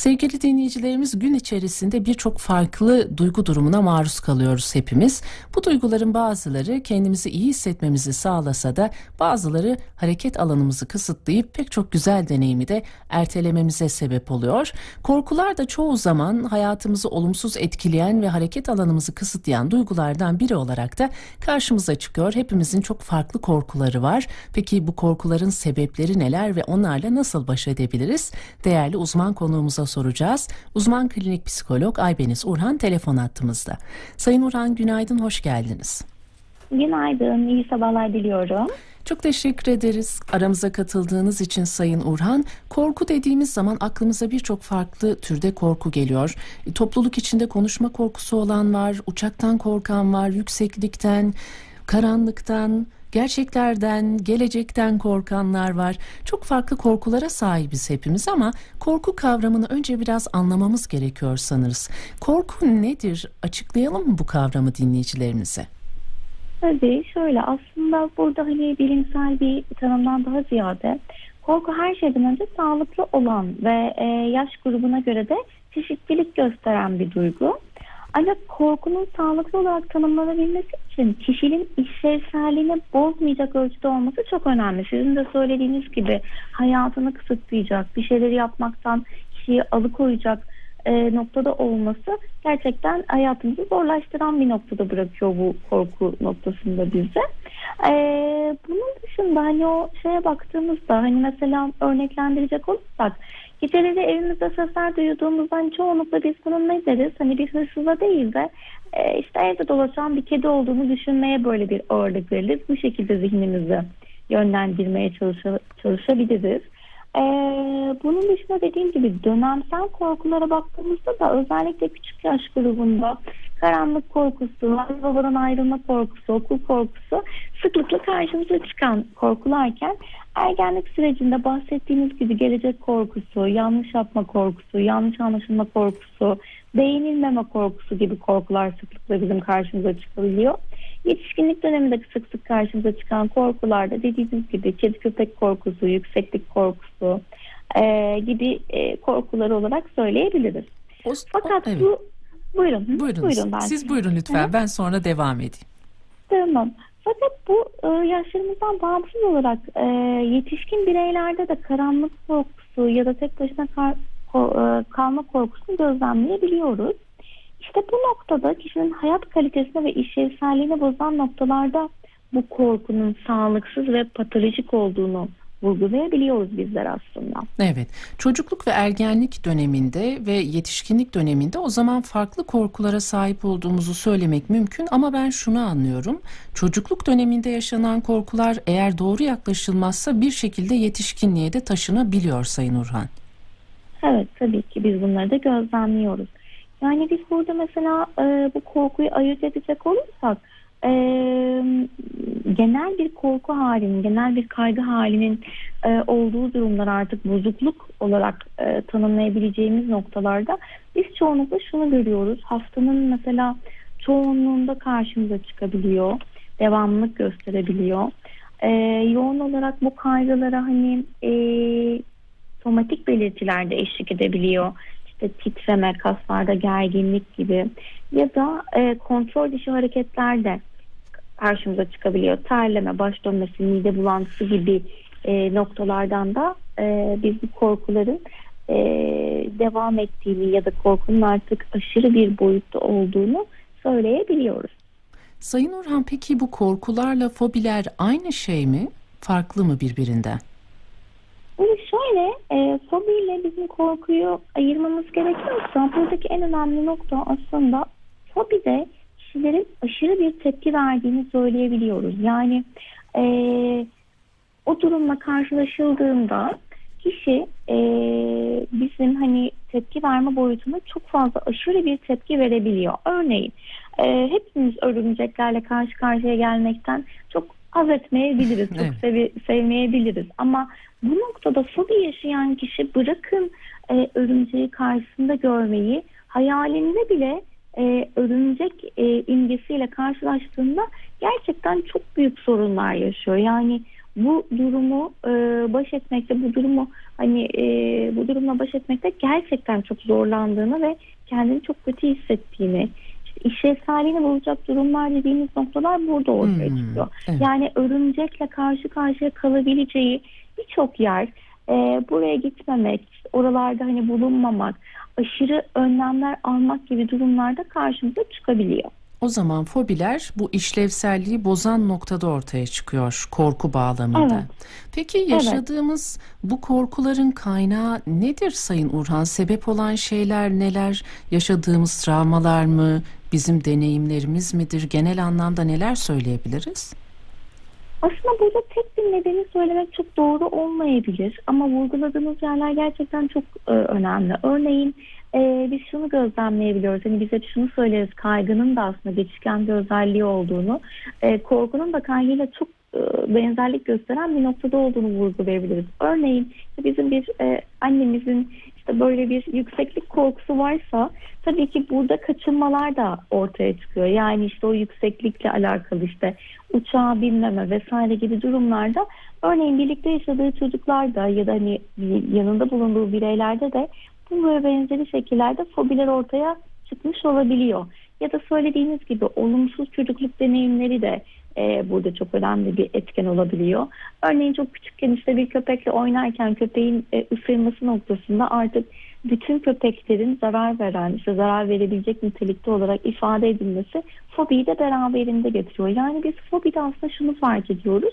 Sevgili dinleyicilerimiz, gün içerisinde birçok farklı duygu durumuna maruz kalıyoruz hepimiz. Bu duyguların bazıları kendimizi iyi hissetmemizi sağlasa da bazıları hareket alanımızı kısıtlayıp pek çok güzel deneyimi de ertelememize sebep oluyor. Korkular da çoğu zaman hayatımızı olumsuz etkileyen ve hareket alanımızı kısıtlayan duygulardan biri olarak da karşımıza çıkıyor. Hepimizin çok farklı korkuları var. Peki bu korkuların sebepleri neler ve onlarla nasıl baş edebiliriz? Değerli uzman konuğumuza soracağız. Uzman klinik psikolog Aybeniz Urhan telefon hattımızda. Sayın Urhan, günaydın, hoş geldiniz. Günaydın, iyi sabahlar diliyorum. Çok teşekkür ederiz aramıza katıldığınız için Sayın Urhan. Korku dediğimiz zaman aklımıza birçok farklı türde korku geliyor. Topluluk içinde konuşma korkusu olan var, uçaktan korkan var, yükseklikten, karanlıktan, gerçeklerden, gelecekten korkanlar var. Çok farklı korkulara sahibiz hepimiz ama korku kavramını önce biraz anlamamız gerekiyor sanırız. Korku nedir? Açıklayalım mı bu kavramı dinleyicilerimize? Tabii şöyle, aslında burada bilimsel bir tanımdan daha ziyade korku her şeyden önce sağlıklı olan ve yaş grubuna göre de çeşitlilik gösteren bir duygu. Ancak korkunun sağlıklı olarak tanımlanabilmesi için kişinin işlevselliğini bozmayacak ölçüde olması çok önemli. Sizin de söylediğiniz gibi hayatını kısıtlayacak, bir şeyleri yapmaktan kişiyi alıkoyacak noktada olması gerçekten hayatımızı zorlaştıran bir noktada bırakıyor bu korku noktasında bize. Bunun dışında o şeye baktığımızda mesela örneklendirecek olursak geceleri evimizde sesler duyduğumuzda çoğunlukla biz bunun ne deriz? Bir hırsıza değil de işte evde dolaşan bir kedi olduğunu düşünmeye böyle bir ağırlık veririz. Bu şekilde zihnimizi yönlendirmeye çalışabiliriz. Bunun dışında dediğim gibi dönemsel korkulara baktığımızda da özellikle küçük yaş grubunda karanlık korkusu, anne babadan ayrılma korkusu, okul korkusu sıklıkla karşımıza çıkan korkularken ergenlik sürecinde bahsettiğimiz gibi gelecek korkusu, yanlış yapma korkusu, yanlış anlaşılma korkusu, beğenilmeme korkusu gibi korkular sıklıkla bizim karşımıza çıkabiliyor. Yetişkinlik döneminde sık sık karşımıza çıkan korkularda dediğimiz gibi kedi köpek korkusu, yükseklik korkusu gibi korkular olarak söyleyebiliriz. Fakat evet. Buyurun. Siz buyurun lütfen. Ben sonra devam edeyim. Tamam. Fakat bu yaşlarımızdan bağımsız olarak yetişkin bireylerde de karanlık korkusu ya da tek başına kalma korkusunu gözlemleyebiliyoruz. İşte bu noktada kişinin hayat kalitesini ve işlevselliğini bozan noktalarda bu korkunun sağlıksız ve patolojik olduğunu vurgulayabiliyoruz bizler aslında. Evet, çocukluk ve ergenlik döneminde ve yetişkinlik döneminde o zaman farklı korkulara sahip olduğumuzu söylemek mümkün ama ben şunu anlıyorum. Çocukluk döneminde yaşanan korkular eğer doğru yaklaşılmazsa bir şekilde yetişkinliğe de taşınabiliyor Sayın Urhan. Evet, tabii ki biz bunları da gözlemliyoruz. Yani biz burada mesela bu korkuyu ayırt edecek olursak genel bir korku halinin, genel bir kaygı halinin olduğu durumlar artık bozukluk olarak tanımlayabileceğimiz noktalarda biz çoğunlukla şunu görüyoruz. Haftanın mesela çoğunluğunda karşımıza çıkabiliyor, devamlılık gösterebiliyor. Yoğun olarak bu kaygılara somatik belirtiler de eşlik edebiliyor. Titreme, kaslarda gerginlik gibi ya da kontrol dışı hareketler de karşımıza çıkabiliyor. Terleme, baş dönmesi, mide bulantısı gibi noktalardan da biz bu korkuların devam ettiğini ya da korkunun artık aşırı bir boyutta olduğunu söyleyebiliyoruz. Sayın Urhan, peki bu korkularla fobiler aynı şey mi? Farklı mı birbirinden? Şöyle, fobiyle bizim korkuyu ayırmamız gerekiyorsa buradaki en önemli nokta aslında fobide kişilerin aşırı bir tepki verdiğini söyleyebiliyoruz. Yani o durumla karşılaşıldığında kişi bizim tepki verme boyutunda çok fazla aşırı bir tepki verebiliyor. Örneğin hepimiz örümceklerle karşı karşıya gelmekten çok haz etmeyebiliriz, çok sevmeyebiliriz ama bu noktada fobi yaşayan kişi bırakın örümceği karşısında görmeyi, hayalinde bile örümcek imgesiyle karşılaştığında gerçekten çok büyük sorunlar yaşıyor. Yani bu durumu baş etmekte, bu durumu hani bu durumla baş etmekte gerçekten çok zorlandığını ve kendini çok kötü hissettiğini, işte işlevselliğini bozacak durumlar dediğimiz noktalar burada ortaya çıkıyor. Evet. Yani örümcekle karşı karşıya kalabileceği birçok yer, buraya gitmemek, oralarda hani bulunmamak, aşırı önlemler almak gibi durumlarda karşımıza çıkabiliyor. O zaman fobiler bu işlevselliği bozan noktada ortaya çıkıyor, korku bağlamında. Evet, Peki evet. yaşadığımız bu korkuların kaynağı nedir Sayın Urhan? Sebep olan şeyler neler? Yaşadığımız travmalar mı? Bizim deneyimlerimiz midir? Genel anlamda neler söyleyebiliriz? Aslında burada tek bir nedeni söylemek çok doğru olmayabilir ama vurguladığımız yerler gerçekten çok önemli. Örneğin biz şunu gözlemleyebiliyoruz. Hani biz hep şunu söyleriz, kaygının da aslında geçişken bir özelliği olduğunu, korkunun da kaygıyla çok benzerlik gösteren bir noktada olduğunu vurgulayabiliriz. Örneğin bizim bir annemizin işte böyle bir yükseklik korkusu varsa tabii ki burada kaçınmalar da ortaya çıkıyor. Yani işte o yükseklikle alakalı işte uçağa binmeme vesaire gibi durumlarda örneğin birlikte yaşadığı çocuklarda ya da hani yanında bulunduğu bireylerde de bu ve benzeri şekillerde fobiler ortaya çıkmış olabiliyor. Ya da söylediğiniz gibi olumsuz çocukluk deneyimleri de burada çok önemli bir etken olabiliyor. Örneğin çok küçükken işte bir köpekle oynarken köpeğin ısırması noktasında artık bütün köpeklerin zarar veren, işte zarar verebilecek nitelikte olarak ifade edilmesi fobiyi de beraberinde getiriyor. Yani biz fobide aslında şunu fark ediyoruz.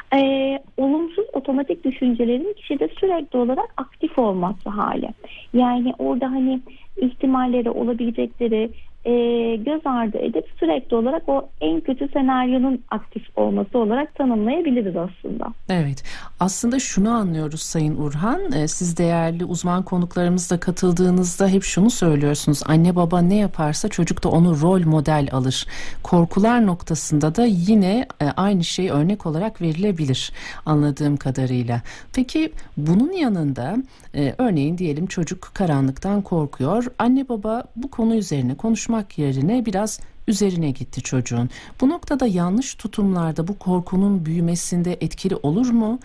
Olumsuz otomatik düşüncelerin kişide sürekli olarak aktif olması hali. Yani orada hani ihtimalleri, olabilecekleri göz ardı edip sürekli olarak o en kötü senaryonun aktif olması olarak tanımlayabiliriz aslında. Evet, aslında şunu anlıyoruz Sayın Urhan, siz değerli uzman konuklarımızla katıldığınızda hep şunu söylüyorsunuz, anne baba ne yaparsa çocuk da onu rol model alır. Korkular noktasında da yine aynı şey örnek olarak verilebilir anladığım kadarıyla. Peki bunun yanında örneğin diyelim çocuk karanlıktan korkuyor, anne baba bu konu üzerine konuşmak yerine biraz üzerine gitti çocuğun. Bu noktada yanlış tutumlarda bu korkunun büyümesinde etkili olur mu?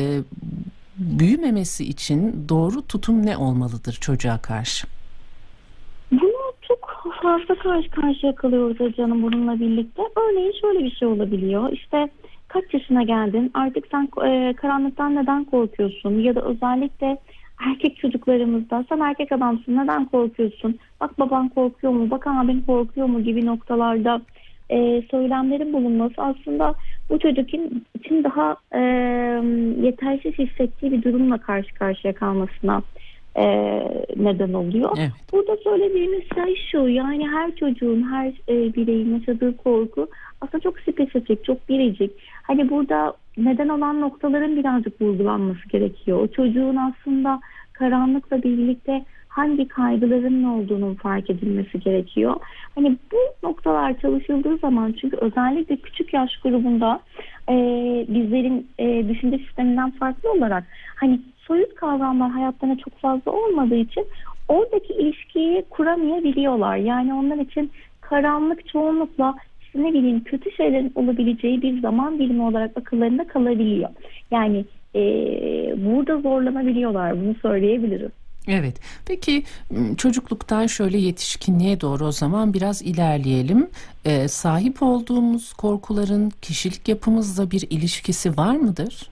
Büyümemesi için doğru tutum ne olmalıdır çocuğa karşı? Bunu çok fazla karşı karşıya kalıyoruz canım bununla birlikte. Örneğin şöyle bir şey olabiliyor. İşte kaç yaşına geldin? Artık sen karanlıktan neden korkuyorsun? Ya da özellikle erkek çocuklarımızda sen erkek adamsın neden korkuyorsun? Bak baban korkuyor mu? Bak abin korkuyor mu? Gibi noktalarda söylemlerin bulunması aslında bu çocuk için daha yetersiz hissettiği bir durumla karşı karşıya kalmasına neden oluyor. Evet. Burada söylediğimiz şey şu, yani her çocuğun, her bireyin yaşadığı korku aslında çok spesifik, çok biricik. Hani burada neden olan noktaların birazcık vurgulanması gerekiyor. O çocuğun aslında karanlıkla birlikte hangi kaygıların olduğunun fark edilmesi gerekiyor. Hani bu noktalar çalışıldığı zaman, çünkü özellikle küçük yaş grubunda bizlerin düşünce sisteminden farklı olarak hani soyut kavramlar hayatlarına çok fazla olmadığı için oradaki ilişkiyi kuramayabiliyorlar. Yani onlar için karanlık çoğunlukla işte ne bileyim kötü şeylerin olabileceği bir zaman dilimi olarak akıllarında kalabiliyor. Yani burada zorlanabiliyorlar, bunu söyleyebiliriz. Evet. Peki çocukluktan şöyle yetişkinliğe doğru o zaman biraz ilerleyelim. Sahip olduğumuz korkuların kişilik yapımızla bir ilişkisi var mıdır?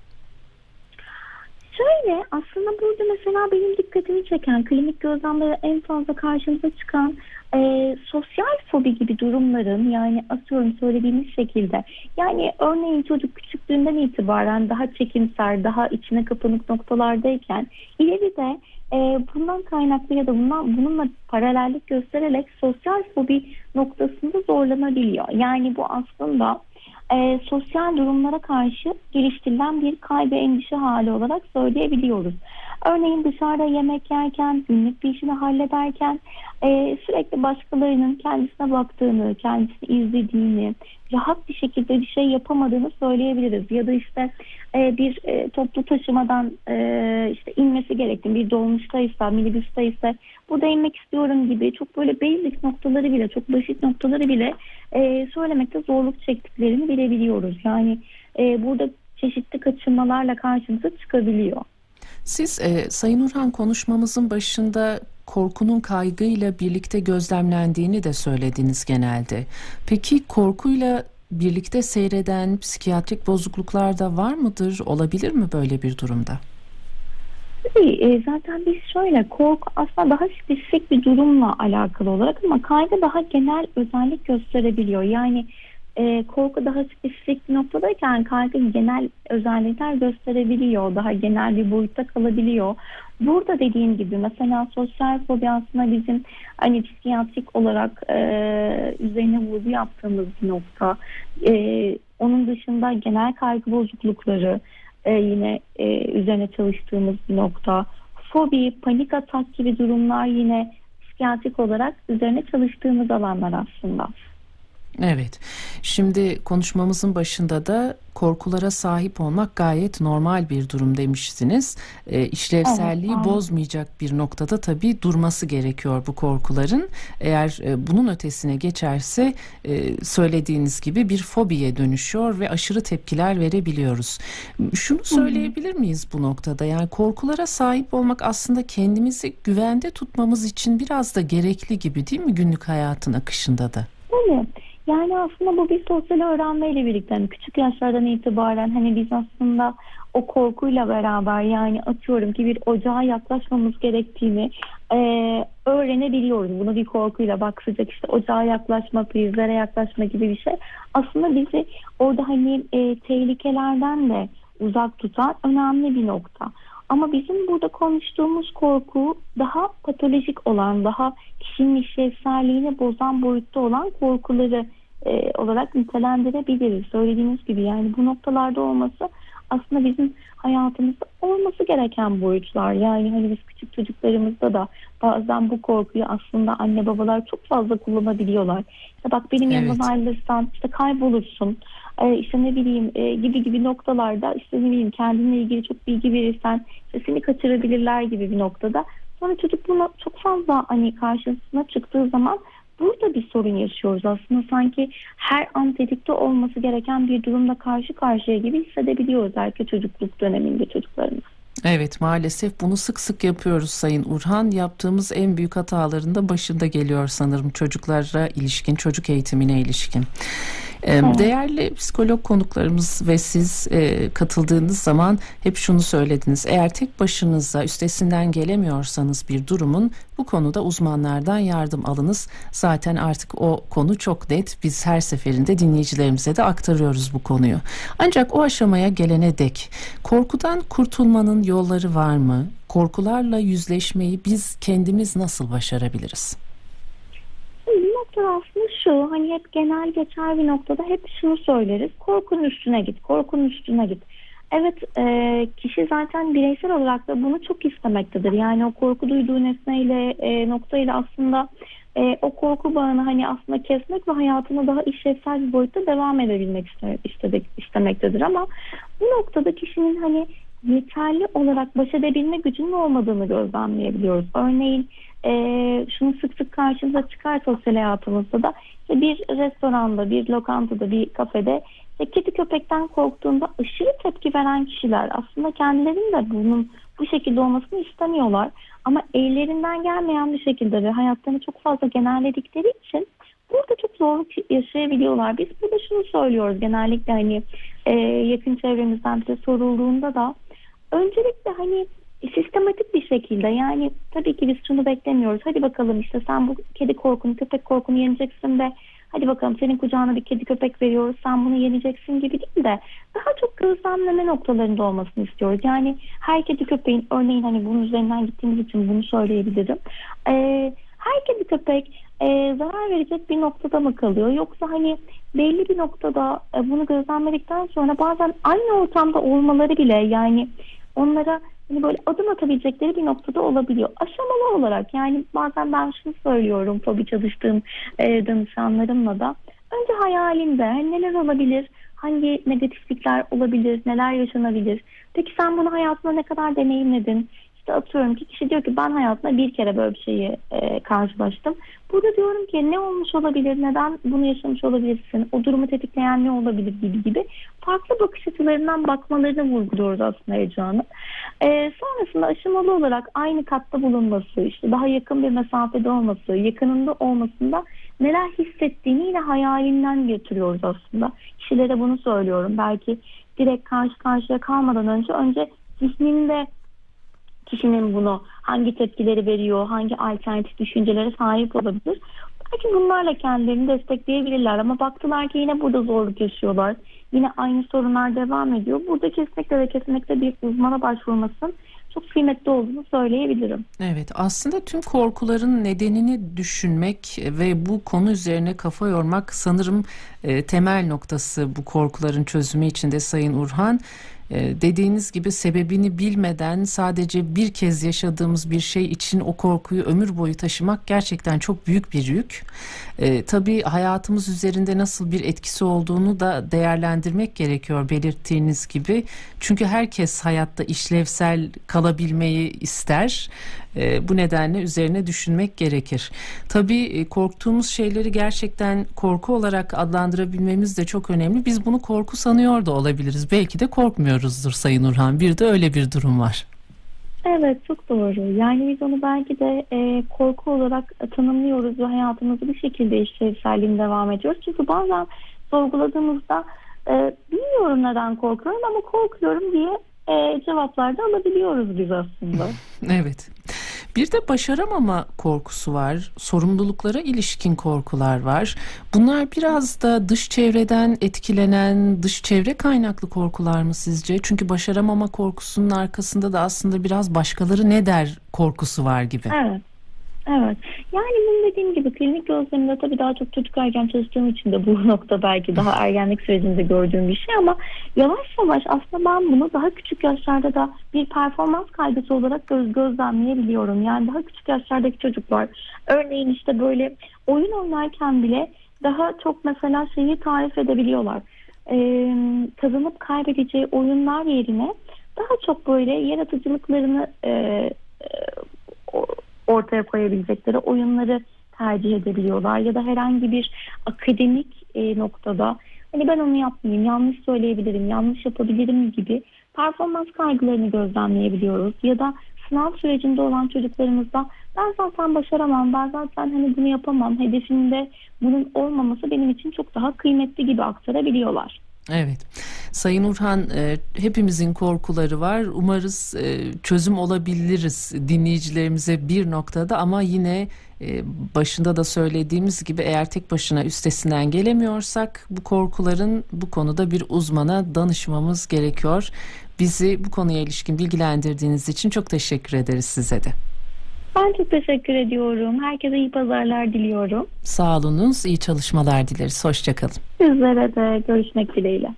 Şöyle, aslında burada mesela benim dikkatimi çeken, klinik gözlemlere en fazla karşımıza çıkan sosyal fobi gibi durumların, yani atıyorum söylediğimiz şekilde, yani örneğin çocuk küçüklüğünden itibaren daha çekimser, daha içine kapanık noktalardayken ileride bundan kaynaklı ya da bununla paralellik göstererek sosyal fobi noktasında zorlanabiliyor. Yani bu aslında sosyal durumlara karşı geliştirilen bir kaygı, endişe hali olarak söyleyebiliyoruz. Örneğin dışarıda yemek yerken, günlük bir işini hallederken sürekli başkalarının kendisine baktığını, kendisini izlediğini, rahat bir şekilde bir şey yapamadığını söyleyebiliriz. Ya da işte bir toplu taşımadan işte inmesi gerektiğini, bir dolmuştaysa, minibüsteyse burada inmek istiyorum gibi çok böyle basic noktaları bile, çok basit noktaları bile söylemekte zorluk çektiklerini bilebiliyoruz. Yani burada çeşitli kaçınmalarla karşımıza çıkabiliyor. Siz Sayın Urhan, konuşmamızın başında korkunun kaygıyla birlikte gözlemlendiğini de söylediniz genelde. Peki korkuyla birlikte seyreden psikiyatrik bozukluklar da var mıdır? Olabilir mi böyle bir durumda? Tabii, zaten biz şöyle, korku aslında daha spesifik bir durumla alakalı olarak ama kaygı daha genel özellik gösterebiliyor. Yani korku daha spesifik bir noktadayken kaygı genel özellikler gösterebiliyor. Daha genel bir boyutta kalabiliyor. Burada dediğim gibi mesela sosyal fobi aslında bizim hani psikiyatrik olarak üzerine vurgu yaptığımız bir nokta. Onun dışında genel kaygı bozuklukları yine üzerine çalıştığımız bir nokta. Fobi, panik atak gibi durumlar yine psikiyatrik olarak üzerine çalıştığımız alanlar aslında. Evet. Şimdi konuşmamızın başında da korkulara sahip olmak gayet normal bir durum demiştiniz. Evet, İşlevselliği aynen. bozmayacak bir noktada tabii durması gerekiyor bu korkuların. Eğer bunun ötesine geçerse söylediğiniz gibi bir fobiye dönüşüyor ve aşırı tepkiler verebiliyoruz. Şunu Hı hı. söyleyebilir miyiz bu noktada? Yani korkulara sahip olmak aslında kendimizi güvende tutmamız için biraz da gerekli gibi, değil mi, günlük hayatın akışında da? Öyle. Yani aslında bu bir sosyal öğrenmeyle birlikte hani küçük yaşlardan itibaren hani biz aslında o korkuyla beraber yani atıyorum ki bir ocağa yaklaşmamız gerektiğini öğrenebiliyoruz. Bunu bir korkuyla bak sıcak işte ocağa yaklaşma, prizlere yaklaşma gibi bir şey. Aslında bizi orada hani tehlikelerden de uzak tutan önemli bir nokta. Ama bizim burada konuştuğumuz korku daha patolojik olan, daha kişinin işlevselliğini bozan boyutta olan korkuları olarak nitelendirebiliriz. Söylediğiniz gibi yani bu noktalarda olması aslında bizim hayatımızda olması gereken boyutlar. Yani hani biz küçük çocuklarımızda da bazen bu korkuyu aslında anne babalar çok fazla kullanabiliyorlar. İşte bak benim yanımdan Evet. ayrılırsan işte kaybolursun. İşte ne bileyim gibi gibi noktalarda işte ne bileyim kendinle ilgili çok bilgi verirsen işte seni kaçırabilirler gibi bir noktada. Sonra çocuk buna çok fazla hani karşısına çıktığı zaman burada bir sorun yaşıyoruz. Aslında sanki her an tetikte olması gereken bir durumda karşı karşıya gibi hissedebiliyoruz belki çocukluk döneminde çocuklarımız. Evet, maalesef bunu sık sık yapıyoruz Sayın Urhan. Yaptığımız en büyük hataların da başında geliyor sanırım, çocuklara ilişkin, çocuk eğitimine ilişkin. Evet. Değerli psikolog konuklarımız ve siz katıldığınız zaman hep şunu söylediniz. Eğer tek başınıza üstesinden gelemiyorsanız bir durumun, bu konuda uzmanlardan yardım alınız. Zaten artık o konu çok net. Biz her seferinde dinleyicilerimize de aktarıyoruz bu konuyu. Ancak o aşamaya gelene dek korkudan kurtulmanın yolları var mı? Korkularla yüzleşmeyi biz kendimiz nasıl başarabiliriz? Bir nokta aslında şu hani hep genel geçer bir noktada hep şunu söyleriz. Korkunun üstüne git, korkunun üstüne git. Evet, kişi zaten bireysel olarak da bunu çok istemektedir. Yani o korku duyduğu nesneyle noktayla aslında o korku bağını hani aslında kesmek ve hayatına daha işlevsel bir boyutta devam edebilmek istemektedir. Ama bu noktada kişinin hani yeterli olarak baş edebilme gücünün olmadığını gözlemleyebiliyoruz. Örneğin şunu sık sık karşımıza çıkar sosyal hayatımızda da işte bir restoranda, bir lokantada, bir kafede işte kedi köpekten korktuğunda aşırı tepki veren kişiler aslında kendilerinin de bunun bu şekilde olmasını istemiyorlar. Ama ellerinden gelmeyen bir şekilde ve hayatlarını çok fazla genelledikleri için burada çok zorluk yaşayabiliyorlar. Biz burada şunu söylüyoruz genellikle hani yakın çevremizden bize sorulduğunda da öncelikle hani sistematik bir şekilde yani tabii ki biz şunu beklemiyoruz. Hadi bakalım işte sen bu kedi korkunu, köpek korkunu yeneceksin de hadi bakalım senin kucağına bir kedi köpek veriyoruz sen bunu yeneceksin gibi değil de daha çok gözlemleme noktalarında olmasını istiyoruz. Yani her kedi köpeğin örneğin hani bunun üzerinden gittiğimiz için bunu söyleyebilirim. Her kedi köpek zarar verecek bir noktada mı kalıyor yoksa hani belli bir noktada bunu gözlemledikten sonra bazen aynı ortamda olmaları bile yani onlara hani böyle adım atabilecekleri bir noktada olabiliyor. Aşamalı olarak yani bazen ben şunu söylüyorum fobi çalıştığım danışanlarımla da önce hayalinde hani neler olabilir, hangi negatiflikler olabilir, neler yaşanabilir. Peki sen bunu hayatında ne kadar deneyimledin? İşte atıyorum ki kişi diyor ki ben hayatımda bir kere böyle bir şeyi karşılaştım. Burada diyorum ki ne olmuş olabilir, neden bunu yaşamış olabilirsin, o durumu tetikleyen ne olabilir gibi farklı bakış açılarından bakmalarını vurguluyoruz aslında Ece Hanım. Sonrasında aşamalı olarak aynı katta bulunması, işte daha yakın bir mesafede olması, yakınında olmasında neler hissettiğini yine hayalinden götürüyoruz aslında. Kişilere bunu söylüyorum. Belki direkt karşı karşıya kalmadan önce zihninde kişinin bunu hangi tepkileri veriyor, hangi alternatif düşüncelere sahip olabilir. Belki bunlarla kendilerini destekleyebilirler ama baktılar ki yine burada zorluk yaşıyorlar. Yine aynı sorunlar devam ediyor. Burada kesinlikle bir uzmana başvurmasının çok kıymetli olduğunu söyleyebilirim. Evet, aslında tüm korkuların nedenini düşünmek ve bu konu üzerine kafa yormak sanırım temel noktası bu korkuların çözümü için de Sayın Urhan. Dediğiniz gibi sebebini bilmeden sadece bir kez yaşadığımız bir şey için o korkuyu ömür boyu taşımak gerçekten çok büyük bir yük. Tabii hayatımız üzerinde nasıl bir etkisi olduğunu da değerlendirmek gerekiyor belirttiğiniz gibi. Çünkü herkes hayatta işlevsel kalabilmeyi ister. Bu nedenle üzerine düşünmek gerekir. Tabii korktuğumuz şeyleri gerçekten korku olarak adlandırabilmemiz de çok önemli. Biz bunu korku sanıyor da olabiliriz. Belki de korkmuyoruzdur Sayın Urhan. Bir de öyle bir durum var. Evet, çok doğru. Yani biz onu belki de korku olarak tanımlıyoruz ve hayatımızı bir şekilde işlevselliğine devam ediyoruz. Çünkü bazen sorguladığımızda bilmiyorum neden korkuyorum ama korkuyorum diye cevaplar da alabiliyoruz biz aslında. Evet. Bir de başaramama korkusu var. Sorumluluklara ilişkin korkular var. Bunlar biraz da dış çevreden etkilenen, dış çevre kaynaklı korkular mı sizce? Çünkü başaramama korkusunun arkasında da aslında biraz başkaları ne der korkusu var gibi. Evet. Evet. Yani benim dediğim gibi klinik gözleminde tabii daha çok çocuk ergen çalıştığım için de bu nokta belki daha ergenlik sürecinde gördüğüm bir şey ama yavaş yavaş aslında ben bunu daha küçük yaşlarda da bir performans kaygısı olarak gözlemleyebiliyorum. Yani daha küçük yaşlardaki çocuklar örneğin işte böyle oyun oynarken bile daha çok mesela şeyi tarif edebiliyorlar. Kazanıp kaybedeceği oyunlar yerine daha çok böyle yaratıcılıklarını ortaya koyabilecekleri oyunları tercih edebiliyorlar ya da herhangi bir akademik noktada hani ben onu yapmayayım, yanlış söyleyebilirim, yanlış yapabilirim gibi performans kaygılarını gözlemleyebiliyoruz ya da sınav sürecinde olan çocuklarımızda ben zaten başaramam, ben zaten hani bunu yapamam, hedefimde bunun olmaması benim için çok daha kıymetli gibi aktarabiliyorlar. Evet. Sayın Urhan, hepimizin korkuları var. Umarız çözüm olabiliriz dinleyicilerimize bir noktada ama yine başında da söylediğimiz gibi eğer tek başına üstesinden gelemiyorsak bu korkuların bu konuda bir uzmana danışmamız gerekiyor. Bizi bu konuya ilişkin bilgilendirdiğiniz için çok teşekkür ederiz size de. Ben çok teşekkür ediyorum. Herkese iyi pazarlar diliyorum. Sağ olunuz, iyi çalışmalar dileriz. Hoşça kalın. Sizlere de görüşmek dileğiyle.